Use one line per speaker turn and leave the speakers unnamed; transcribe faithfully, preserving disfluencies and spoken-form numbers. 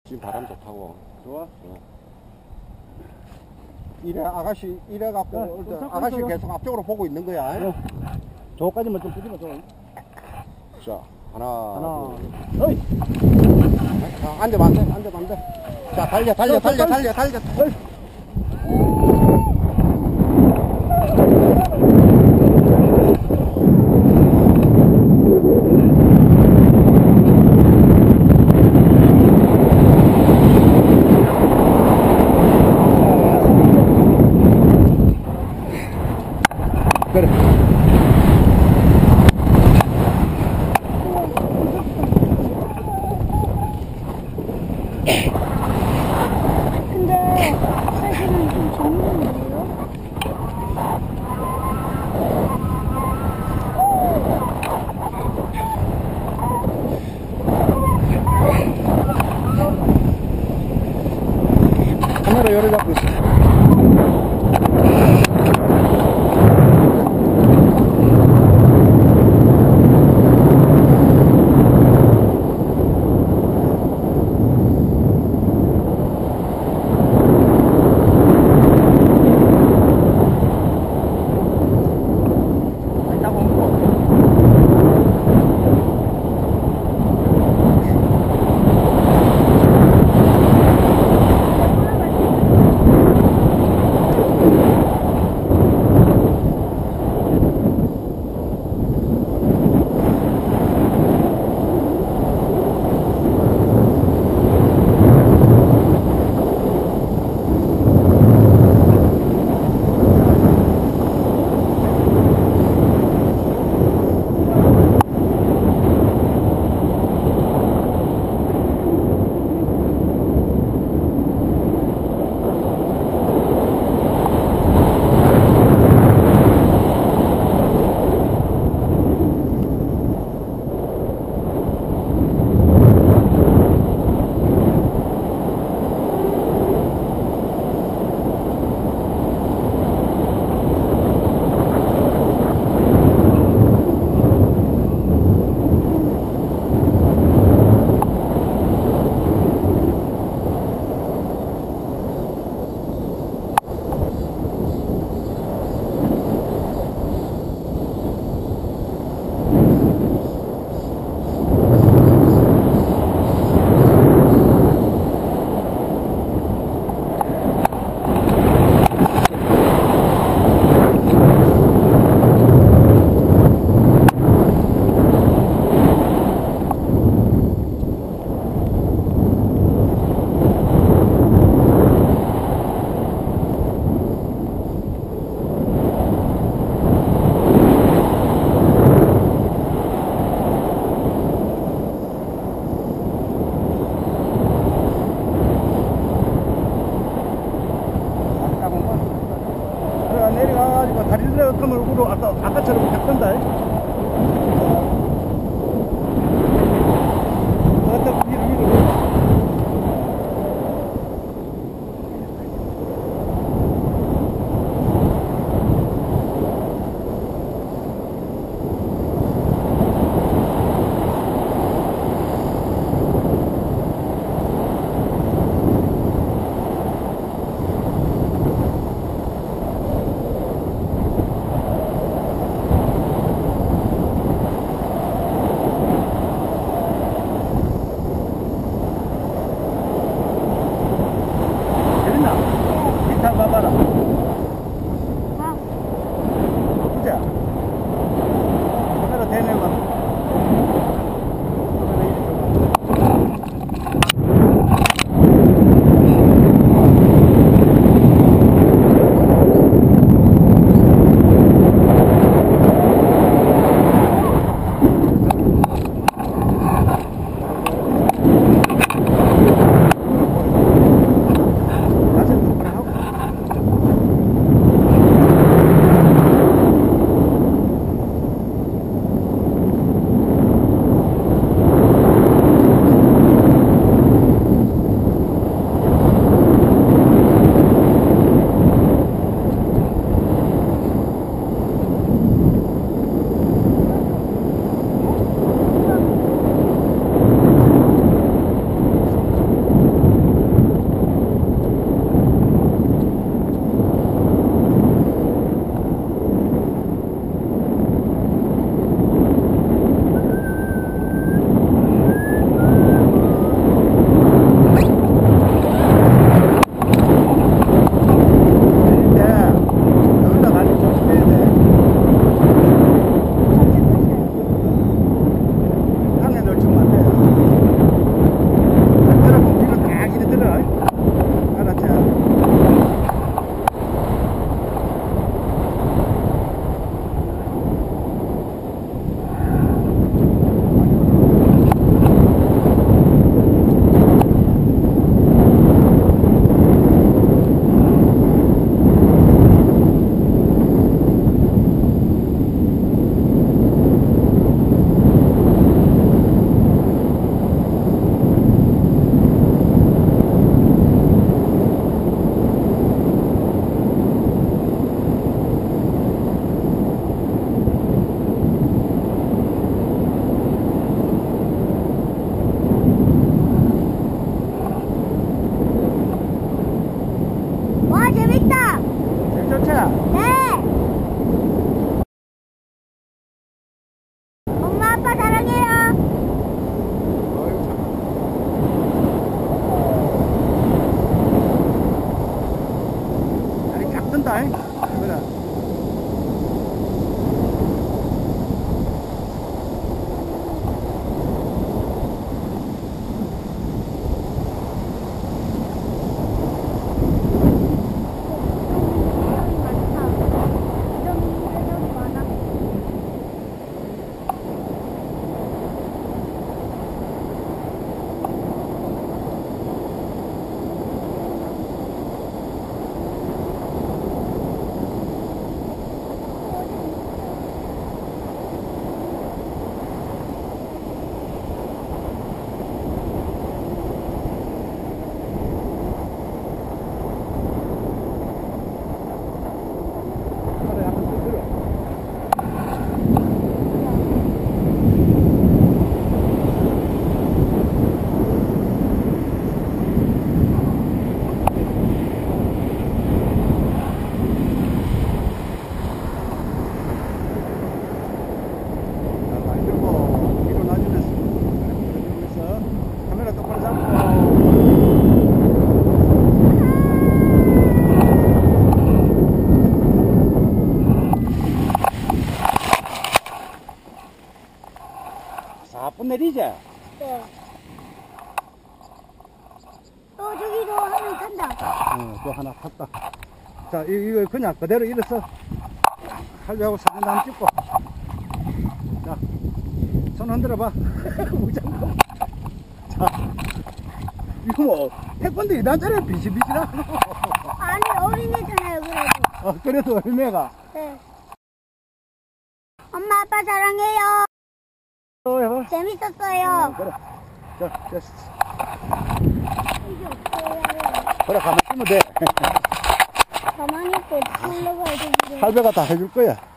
지금 바람 좋다고.
좋아?
어.
이래 아가씨 이래 갖고
야,
올 때
어,
아가씨
깜짝이야.
계속 앞쪽으로 보고 있는 거야.
어. 저까지만 좀 뿌리면 좋아.
자, 하나,
하나.
둘.
어이!
자, 앉아봐, 앉아, 앉아봐, 앉아. 자, 달려, 달려, 달려, 달려, 달려.
어이!
그래.
근데 사실은 좀 재밌는데요?
카메라 열을 잡고 있어.
그래, 내려가가지고 다리 들어가면 얼굴로 아까, 아까처럼 했던다. 어떤 위로, 위로.
내리지?
네. 또 저기도 하면 탄다.
어, 또 하나 탔다. 자, 이, 이거 그냥 그대로 일어서 할배하고 사진 한번 찍고. 자, 손 흔들어 봐. 무장고. 자, 이거 뭐, 태권도 이단짜리 비실비실하고.
아니, 어린애잖아요, 그래도.
어, 그래도 얼매가.
네. 엄마, 아빠 사랑해요.
어, 해봐.
재밌었어요.
어, 그래. 자, 됐어.
이게 없어요.
그래, 가만히 있으면 돼.
가만히 있고, 올라가야 되는데.
할배가 다 해줄 거야.